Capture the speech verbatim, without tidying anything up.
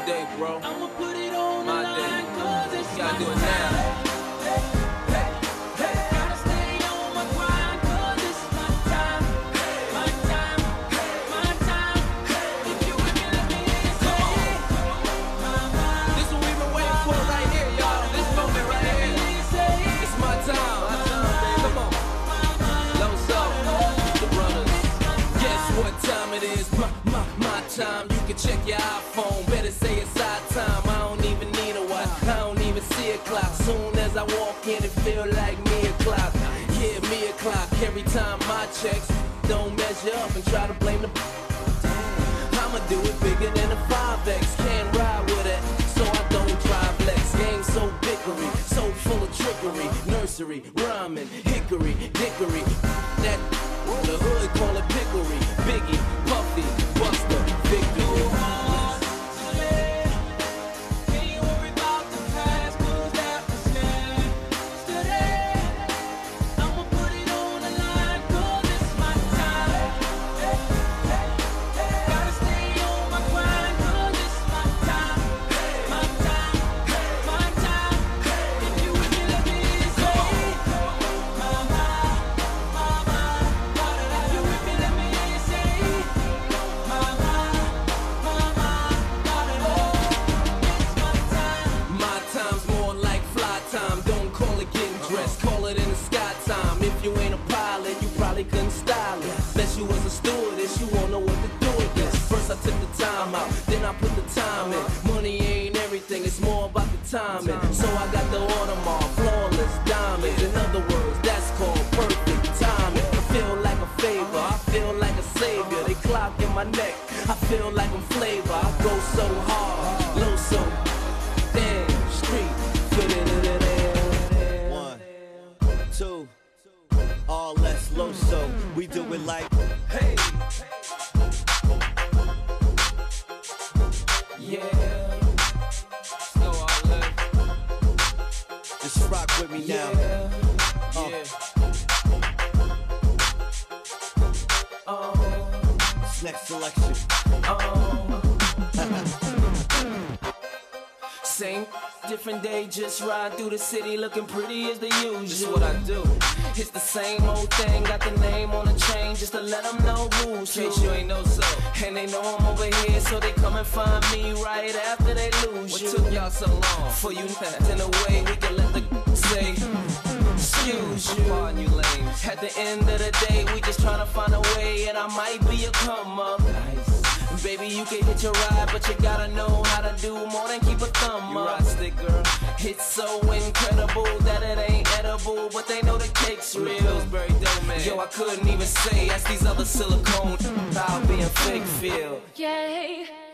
day, bro. I'ma put it on My the line, day. cause it's You gotta my do it now. time. Gotta stay on my grind, cause it's my time. My time, my time. If you with me, let me hear you say it. This what we've been waiting for right here, y'all. This moment right here. It's my time. My time, man. Come on. Low soul, the runners. Guess what time it is? My, my, my time. You can check your iPhone. Better say it's our time. I don't even need a watch. I don't even see a clock. Soon as I walk in, it feel like me o'clock. Yeah, me o'clock. Every time my checks don't measure up and try to blame the. I'ma do it bigger than a five X. Can't ride with it, so I don't drive Lex. Game so bickery, so full of trickery. Nursery, rhyming, hickory, dickory. That the hood call it pickery. Biggie, Puffy, Buster, Victory. Call it in the sky time. If you ain't a pilot, you probably couldn't style it. Unless you was a stewardess, you won't know what to do with this. First I took the time out, then I put the time in. Money ain't everything, it's more about the timing. So I got the Audemars, flawless diamonds. In other words, that's called perfect timing. I feel like a favor, I feel like a savior. They clock in my neck, I feel like I'm flavor. I go so hard, low so damn street. Two, all less low, so we do it like hey. Yeah, no all less. Just rock with me now. Yeah, uh. yeah. Oh, this next selection. Oh. Same, different day, just ride through the city looking pretty as the usual. This is what I do. It's the same old thing, got the name on the chain just to let them know who's who. In case you ain't know so. And they know I'm over here, so they come and find me right after they lose what you. What took y'all so long? For you in a way we can let the say, excuse you. Pardon you lames. At the end of the day, we just trying to find a way, and I might be a come up. Nice. Baby, you can hit your ride, but you gotta know how to do more than keep a thumb up. You ride stick, girl. It's so incredible that it ain't edible, but they know the cake's real. Pillsbury dough, man. Yo, I couldn't even say, ask these other silicone how being fake feel. Yeah.